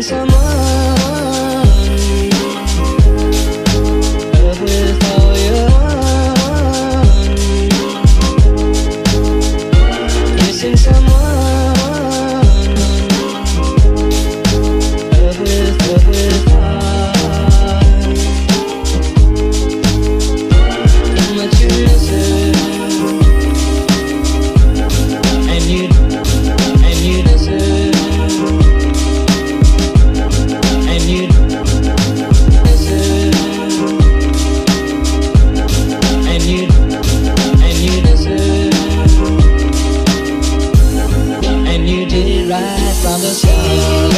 missing someone. Love with all your heart. Missing someone. Love with heart. How much you miss it, and you deserve. Right from the start,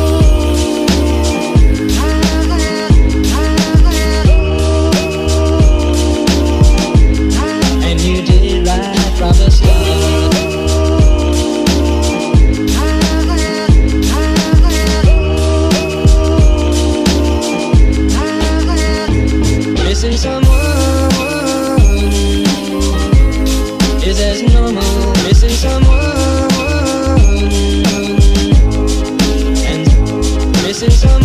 and you did right from the start. Missing someone is as normal. Missing someone. Missing some